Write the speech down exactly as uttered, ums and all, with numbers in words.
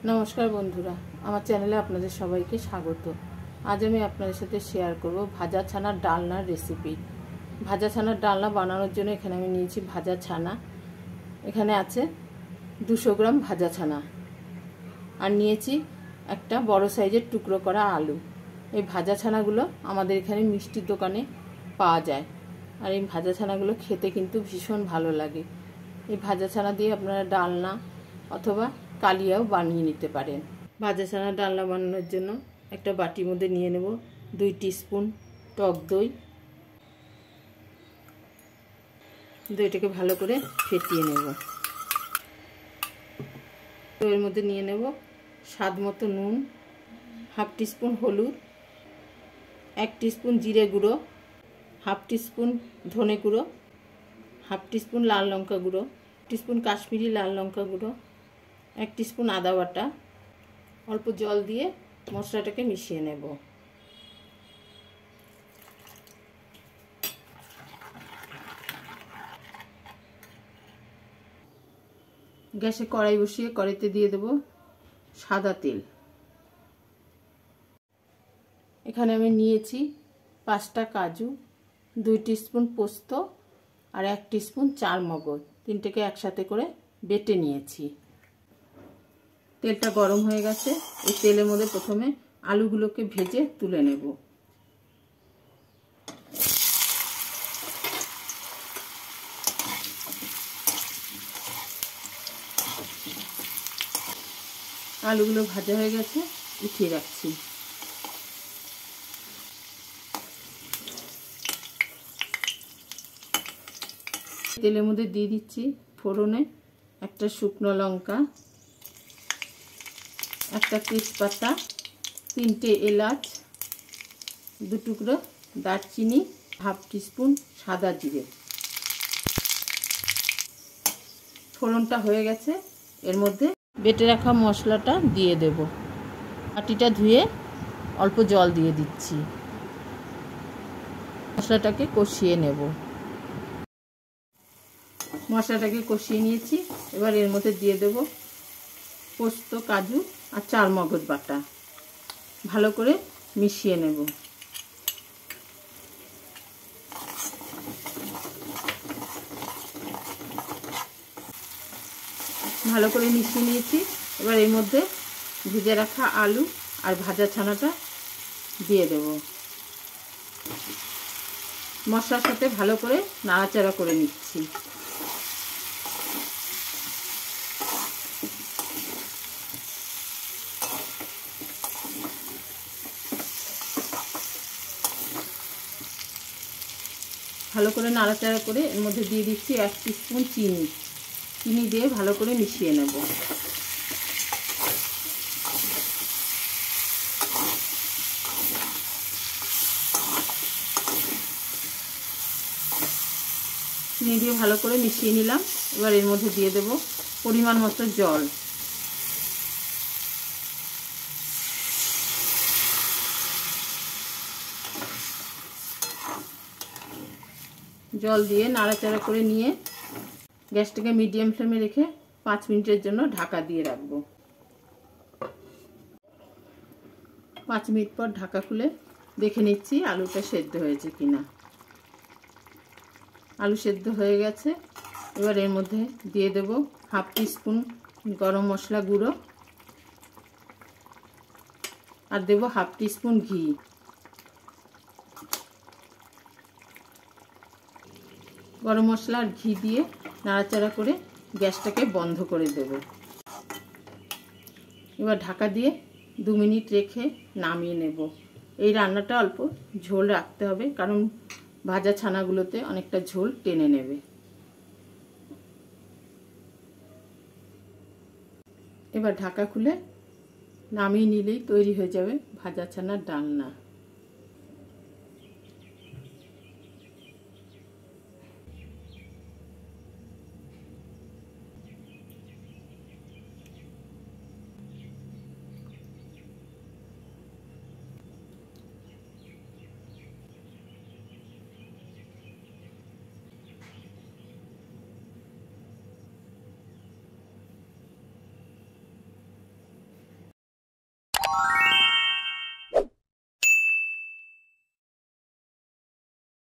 नमस्कार बंधुरा आमार चैनेले आपनादेर सबाइके स्वागत। आज आमि आपनादेर साथे शेयर करब भाजा छानार डालनार रेसिपि। भाजा छानार डालना बानानोर जोन्नो एखाने आमि नियेछि भाजा छाना। एखाने आछे दुशो ग्राम भाजा छाना आर नियेछि एकटा बड़ो साइजेर टुकरो करा आलू। এই ভাজা ছানাগুলো আমাদের এখানে মিষ্টির দোকানে পাওয়া যায় আর এই ভাজা ছানাগুলো খেতে কিন্তু ভীষণ ভালো লাগে। এই ভাজা ছানা দিয়ে আপনারা ডালনা অথবা কালিয়াও বানিয়ে নিতে পারেন। ভাজা ছানা ডালনা বানানোর জন্য একটা বাটির মধ্যে নিয়ে নেব দুই টিস্পুন টক দই। দইটাকে ভালো করে ফেটিয়ে নেব। দইয়ের মধ্যে নিয়ে নেব স্বাদ মতো নুন, হাফ টিস্পুন হলুদ, এক টিস্পুন জিরে গুঁড়ো, হাফ টিস্পুন ধনে গুঁড়ো, হাফ টিস্পুন লাল লঙ্কা গুঁড়ো, টিস্পুন কাশ্মীরি লাল লঙ্কা গুঁড়ো, এক টিস্পুন আদা বাটা। অল্প জল দিয়ে মশলাটাকে মিশিয়ে নেব। গ্যাসে কড়াই বসিয়ে কড়াইতে দিয়ে দেব সাদা তেল। এখানে আমি নিয়েছি পাঁচটা কাজু, দুই টিস্পুন পোস্ত আর এক টিস্পুন চার মগজ, তিনটেকে একসাথে করে বেটে নিয়েছি। তেলটা গরম হয়ে গেছে। এই তেলের মধ্যে প্রথমে আলুগুলোকে ভেজে তুলে নেব। আলুগুলো ভাজা হয়ে গেছে, উঠিয়ে রাখছি। তেলের মধ্যে দিয়ে দিচ্ছি ফোড়নে একটা শুকনো লঙ্কা, একটা তেজপাতা, তিনটে এলাচ, দু টুকরো দারচিনি, হাফ টিস্পুন সাদা জিরে। ফোড়নটা হয়ে গেছে, এর মধ্যে বেটে রাখা মশলাটা দিয়ে দেব। বাটিটা ধুয়ে অল্প জল দিয়ে দিচ্ছি। মশলাটাকে কষিয়ে নেব। মশলাটাকে কষিয়ে নিয়েছি। এবার এর মধ্যে দিয়ে দেব পোস্ত, কাজু আর চার মগজ বাটা। ভালো করে মিশিয়ে নেব। ভালো করে মিশিয়ে নিয়েছি। এবার এর মধ্যে ভেজে রাখা আলু আর ভাজা ছানাটা দিয়ে দেব। মশলার সাথে ভালো করে নাড়াচাড়া করে নিচ্ছি। ভালো করে নাড়াচাড়া করে এর মধ্যে দিয়ে দিচ্ছি এক টিস্পুন চিনি। চিনি দিয়ে ভালো করে মিশিয়ে নেব। চিনি দিয়ে ভালো করে মিশিয়ে নিলাম। এবার এর মধ্যে দিয়ে দেব পরিমাণ মতো জল। জল দিয়ে নাড়াচাড়া করে নিয়ে গ্যাসটাকে মিডিয়াম ফ্লেমে রেখে পাঁচ মিনিটের জন্য ঢাকা দিয়ে রাখব। পাঁচ মিনিট পর ঢাকা খুলে দেখে নিচ্ছি আলুটা সেদ্ধ হয়েছে কিনা। আলু সেদ্ধ হয়ে গেছে। এবার এর মধ্যে দিয়ে দেব হাফ টিস্পুন গরম মশলা গুঁড়ো আর দেব হাফ টিস্পুন ঘি। গরম মশলা আর ঘি দিয়ে নাড়াচাড়া করে গ্যাসটাকে বন্ধ করে দেব। এবার ঢাকা দিয়ে দু মিনিট রেখে নামিয়ে নেব। এই রান্নাটা অল্প ঝোল রাখতে হবে, কারণ ভাজা ছানাগুলোতে অনেকটা ঝোল টেনে নেবে। এবার ঢাকা খুলে নামিয়ে নিলেই তৈরি হয়ে যাবে ভাজা ছানার ডালনা।